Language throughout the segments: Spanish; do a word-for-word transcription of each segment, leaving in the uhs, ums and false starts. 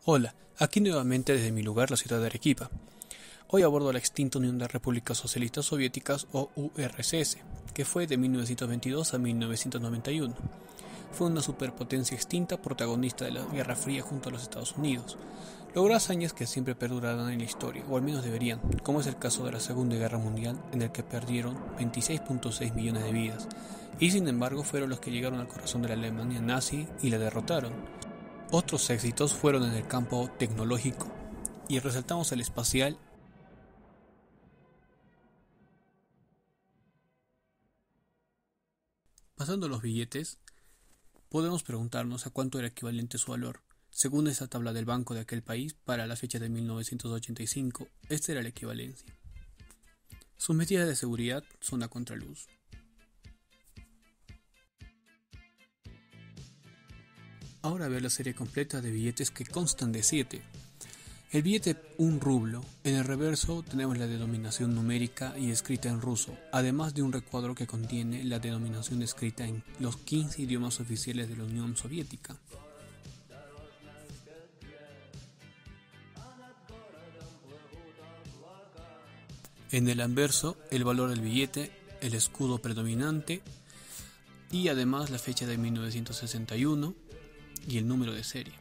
Hola, aquí nuevamente desde mi lugar, la ciudad de Arequipa. Hoy abordo la extinta Unión de Repúblicas Socialistas Soviéticas o U R S S, que fue de mil novecientos veintidós a mil novecientos noventa y uno. Fue una superpotencia extinta protagonista de la Guerra Fría junto a los Estados Unidos. Logró hazañas que siempre perdurarán en la historia, o al menos deberían, como es el caso de la Segunda Guerra Mundial, en el que perdieron veintiséis punto seis millones de vidas, y sin embargo fueron los que llegaron al corazón de la Alemania nazi y la derrotaron. Otros éxitos fueron en el campo tecnológico, y resaltamos el espacial. Pasando a los billetes, podemos preguntarnos a cuánto era equivalente su valor. Según esa tabla del banco de aquel país, para la fecha de mil novecientos ochenta y cinco, esta era la equivalencia. Sus medidas de seguridad son a contraluz. Ahora a ver la serie completa de billetes que constan de siete. El billete un rublo, en el reverso tenemos la denominación numérica y escrita en ruso, además de un recuadro que contiene la denominación escrita en los quince idiomas oficiales de la Unión Soviética. En el anverso, el valor del billete, el escudo predominante y además la fecha de mil novecientos sesenta y uno y el número de serie.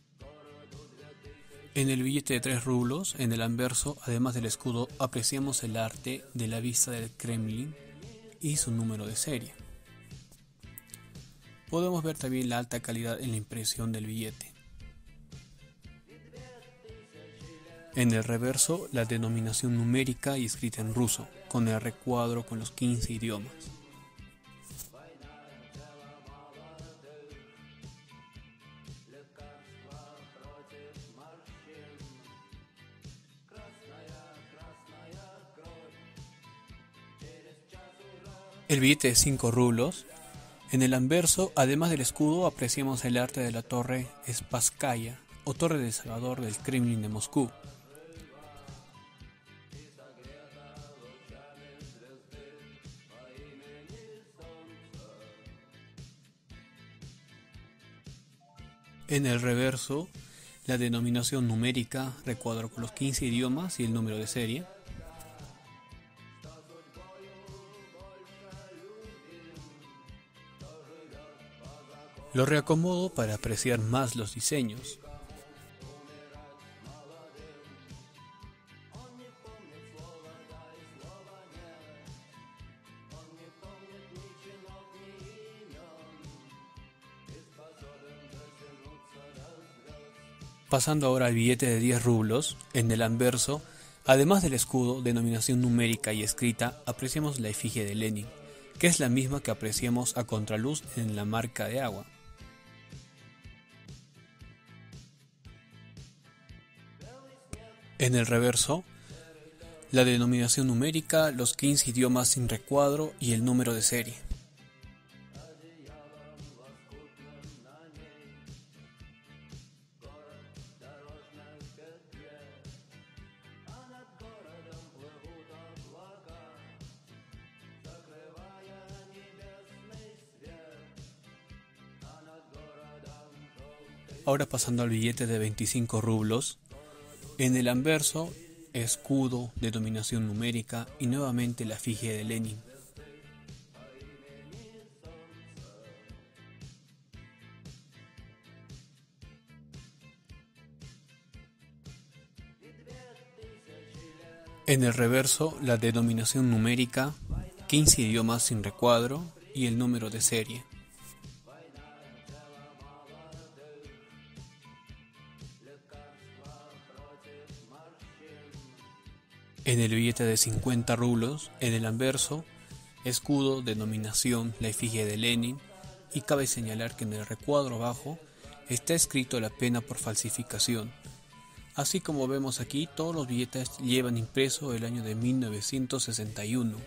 En el billete de tres rublos, en el anverso, además del escudo, apreciamos el arte de la vista del Kremlin y su número de serie. Podemos ver también la alta calidad en la impresión del billete. En el reverso, la denominación numérica y escrita en ruso, con el recuadro con los quince idiomas. El billete de cinco rublos. En el anverso, además del escudo, apreciamos el arte de la torre Spasskaya o torre de Salvador del Kremlin de Moscú. En el reverso, la denominación numérica, recuadro con los quince idiomas y el número de serie. Lo reacomodo para apreciar más los diseños. Pasando ahora al billete de diez rublos, en el anverso, además del escudo, denominación numérica y escrita, apreciamos la efigie de Lenin, que es la misma que apreciamos a contraluz en la marca de agua. En el reverso, la denominación numérica, los quince idiomas sin recuadro y el número de serie. Ahora pasando al billete de veinticinco rublos, en el anverso, escudo, denominación numérica y nuevamente la efigie de Lenin. En el reverso, la denominación numérica, quince idiomas sin recuadro y el número de serie. En el billete de cincuenta rublos, en el anverso, escudo, denominación, la efigie de Lenin, y cabe señalar que en el recuadro abajo está escrito la pena por falsificación. Así como vemos aquí, todos los billetes llevan impreso el año de mil novecientos sesenta y uno.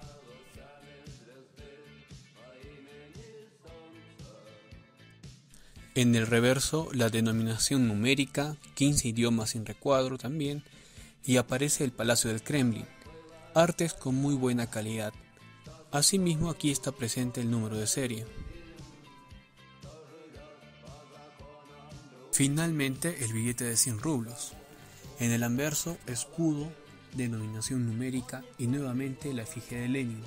En el reverso, la denominación numérica, quince idiomas sin recuadro también, y aparece el Palacio del Kremlin, artes con muy buena calidad. Asimismo, aquí está presente el número de serie. Finalmente, el billete de cien rublos. En el anverso, escudo, denominación numérica y nuevamente la efigie de Lenin.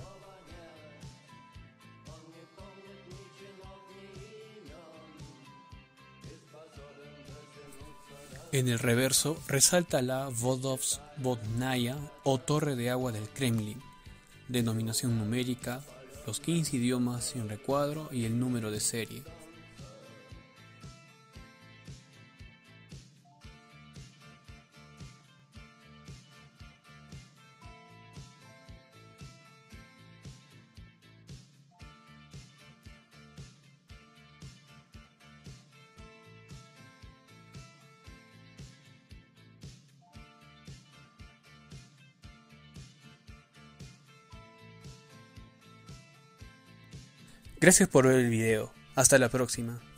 En el reverso resalta la Vodovsvodnaya o Torre de Agua del Kremlin, denominación numérica, los quince idiomas sin recuadro y el número de serie. Gracias por ver el video. Hasta la próxima.